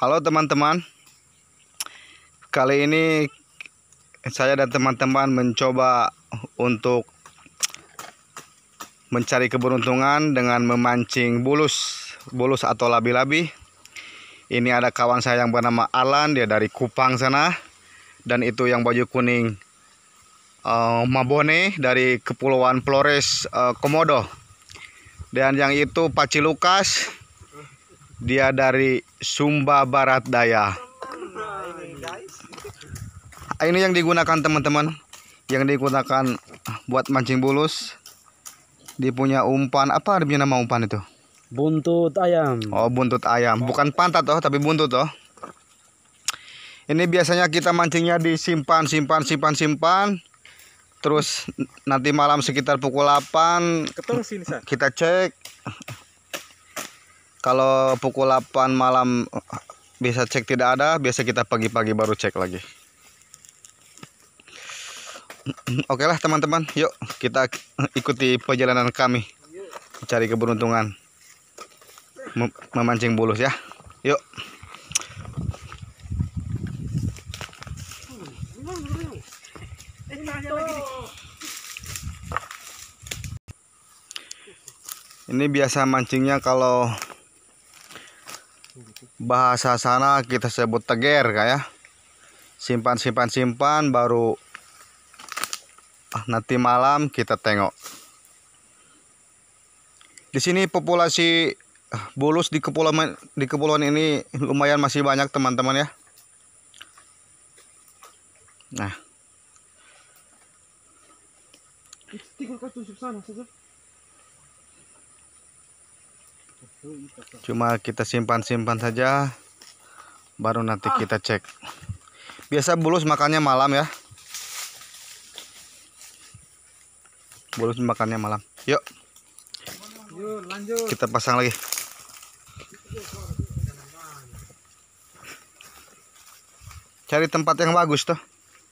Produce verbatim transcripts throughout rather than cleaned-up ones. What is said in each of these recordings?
Halo teman-teman, kali ini saya dan teman-teman mencoba untuk mencari keberuntungan dengan memancing bulus, bulus atau labi-labi. Ini ada kawan saya yang bernama Alan, dia dari Kupang sana, dan itu yang baju kuning uh, Mabone dari Kepulauan Flores, uh, Komodo, dan yang itu Paci Lukas, dia dari Sumba Barat Daya. Ini yang digunakan teman-teman, yang digunakan buat mancing bulus. Dia punya umpan, apa dia nama umpan itu? Buntut ayam. Oh, buntut ayam, bukan pantat toh, tapi buntut toh. Ini biasanya kita mancingnya disimpan, simpan, simpan, simpan. Terus nanti malam sekitar pukul delapan kita cek. Kalau pukul delapan malam bisa cek tidak ada, biasa kita pagi-pagi baru cek lagi. Oke lah teman-teman, yuk kita ikuti perjalanan kami cari keberuntungan mem memancing bulus ya. Yuk. Ini biasa mancingnya kalau bahasa sana kita sebut teger kayak. Simpan simpan simpan baru nanti malam kita tengok. Di sini populasi bulus di kepulauan di kepulauan ini lumayan masih banyak teman-teman ya. Nah, cuma kita simpan-simpan saja, baru nanti kita cek. Biasa bulus makannya malam ya. Bulus makannya malam. Yuk. Yuk, lanjut. Kita pasang lagi. Cari tempat yang bagus tuh.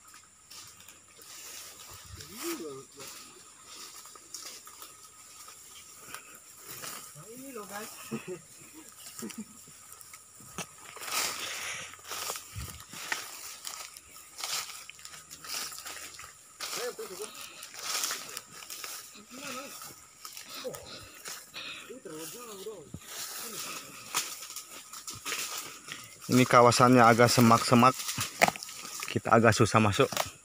Ini kawasannya agak semak-semak, kita agak susah masuk,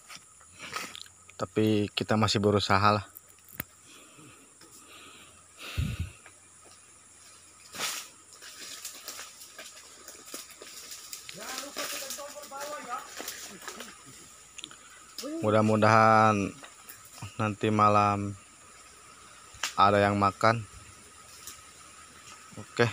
tapi kita masih berusaha lah. Mudah-mudahan nanti malam ada yang makan. Oke.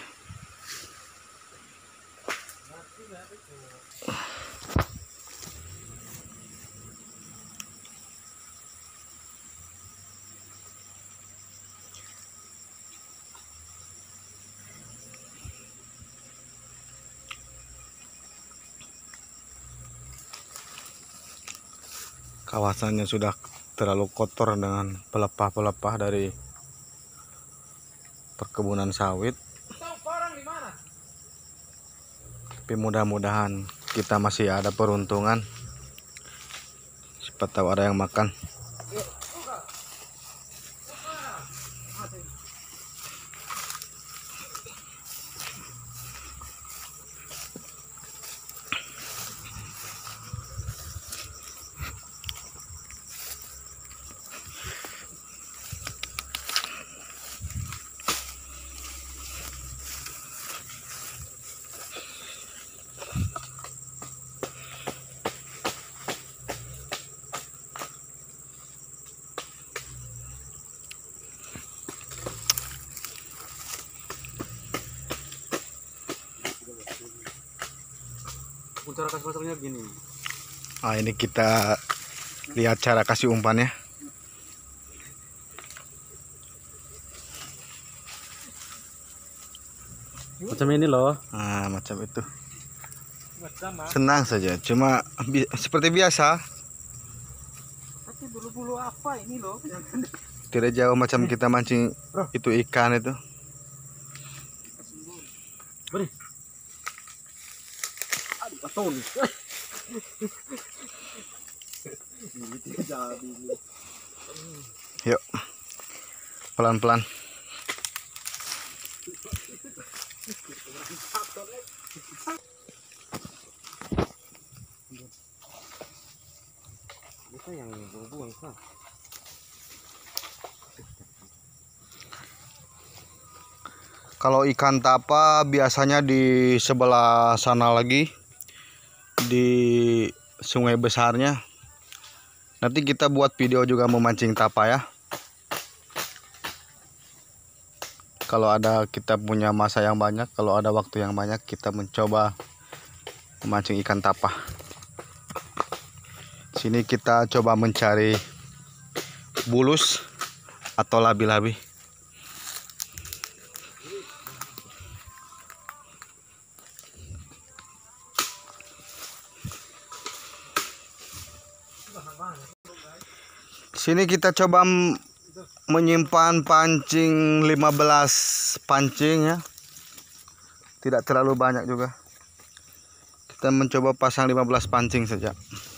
Kawasannya sudah terlalu kotor dengan pelepah-pelepah dari perkebunan sawit. Tapi mudah-mudahan kita masih ada peruntungan. Siapa tahu ada yang makan. Cara kasih pasangnya gini. Nah, ini kita lihat cara kasih umpannya. Macam ini loh. Nah, macam itu. Senang saja, cuma bi seperti biasa. Tapi bulu-bulu apa ini loh? Tidak jauh macam kita mancing itu ikan itu. Beri. karton. Ini tidak jadi. Yuk, pelan-pelan. Kita yang buang-buang kan. Kalau ikan tapa biasanya di sebelah sana lagi, di sungai besarnya. Nanti kita buat video juga memancing tapa ya. Kalau ada kita punya masa yang banyak, kalau ada waktu yang banyak, kita mencoba memancing ikan tapa. Sini kita coba mencari bulus atau labi-labi. Sini kita coba menyimpan pancing lima belas pancing ya. Tidak terlalu banyak juga. Kita mencoba pasang lima belas pancing saja.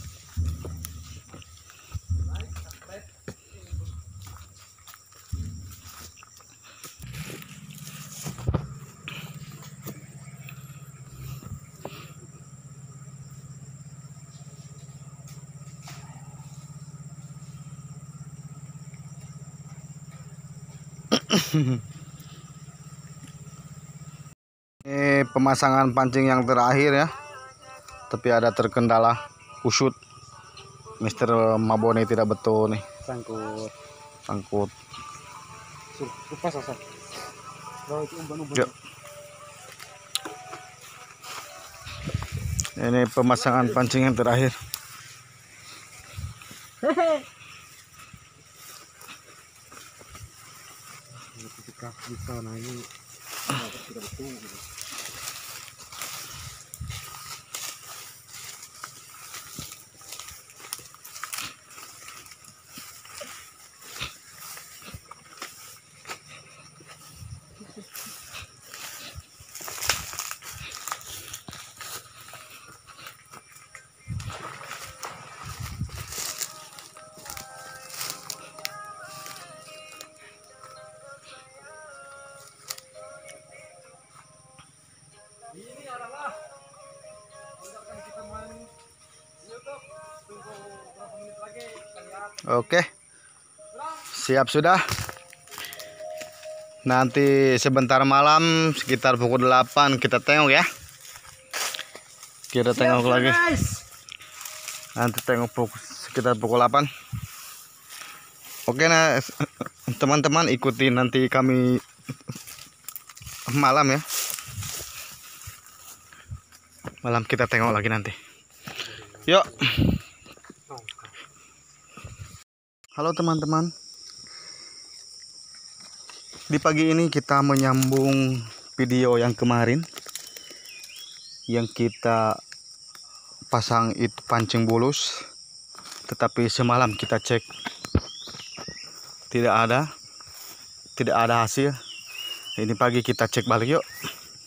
Ini pemasangan pancing yang terakhir ya, tapi ada terkendala usut. Mister Mabone tidak betul nih, Sangkut. sangkut. Lepas asal. Kalau itu umpan-umpan. Yuk. Ini pemasangan pancing yang terakhir. Ketika di sana ini tidak betul gitu. Ini adalah tindakan kita main YouTube. Tunggu berapa menit lagi lihat. Oke, siap sudah. Nanti sebentar malam sekitar pukul delapan kita tengok ya. Kita tengok lagi. Nanti tengok pukul, sekitar pukul delapan. Oke nah teman-teman, ikuti nanti kami malam ya. Malam kita tengok lagi nanti. Yuk. Halo teman-teman. Di pagi ini kita menyambung video yang kemarin yang kita pasang itu pancing bulus, tetapi semalam kita cek tidak ada, tidak ada hasil. Ini pagi kita cek balik yuk.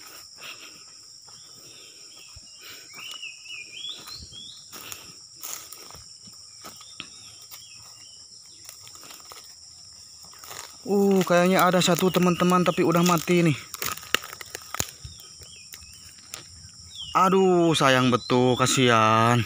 Uh, kayaknya ada satu teman-teman tapi udah mati nih. Aduh, sayang betul, kasihan.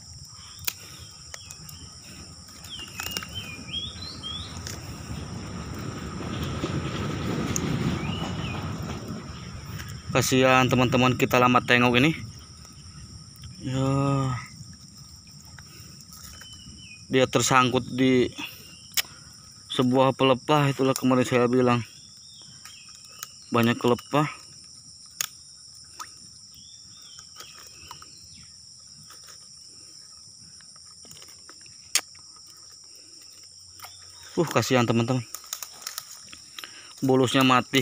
Kasihan teman-teman, kita lama tengok ini. Ya. Dia tersangkut di sebuah pelepah, itulah kemarin saya bilang. Banyak kelepah. Uh, kasihan teman-teman. Bulusnya mati.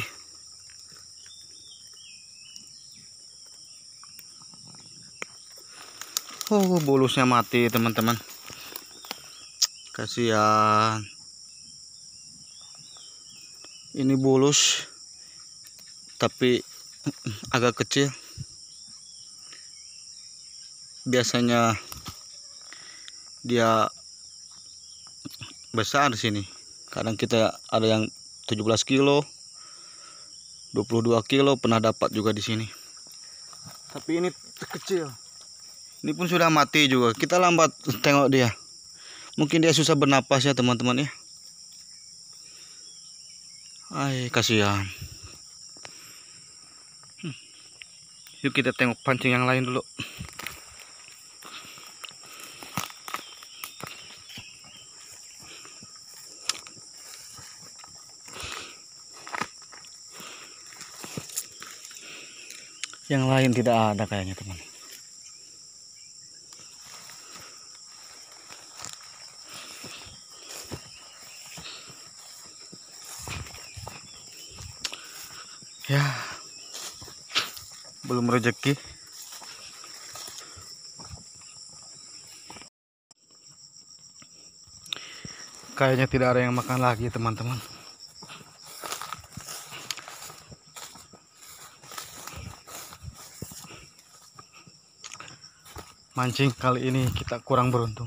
Oh, bulusnya mati teman-teman. Kasihan. Ini bulus tapi agak kecil. biasanya dia besar di sini. Kadang kita ada yang tujuh belas kilo, dua puluh dua kilo pernah dapat juga di sini. Tapi ini kecil. Ini pun sudah mati juga. Kita lambat tengok dia. Mungkin dia susah bernapas ya teman-teman ya. Ay, kasihan. Hmm. Yuk kita tengok pancing yang lain dulu. Yang lain tidak ada kayaknya teman. Ya, belum rezeki. Kayaknya tidak ada yang makan lagi teman-teman. Mancing kali ini kita kurang beruntung.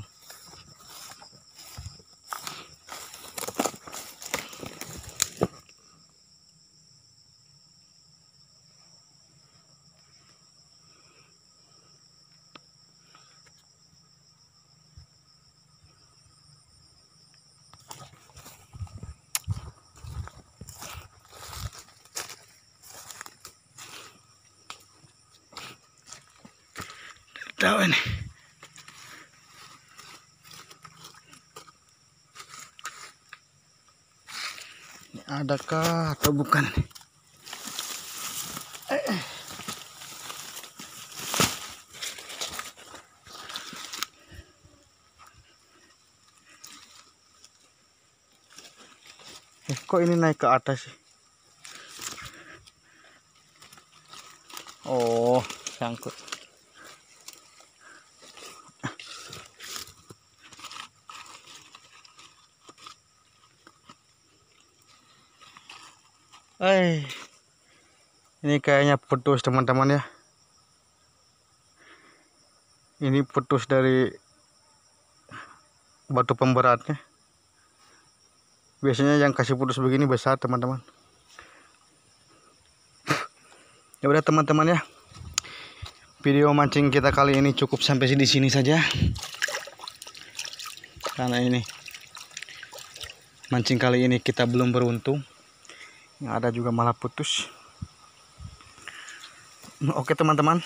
Tahu ini. Ini adakah atau bukan? Eh, eh. Eh, kok ini naik ke atas sih? Oh, sangkut. Eh, ini kayaknya putus teman-teman ya. Ini putus dari batu pemberatnya. Biasanya yang kasih putus begini besar teman-teman. Ya udah teman-teman ya. Video mancing kita kali ini cukup sampai di sini saja. Karena ini mancing kali ini kita belum beruntung. Yang ada juga malah putus. Oke teman-teman,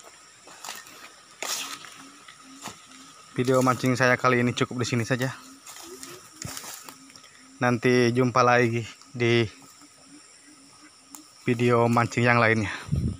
video mancing saya kali ini cukup di sini saja. Nanti jumpa lagi di video mancing yang lainnya.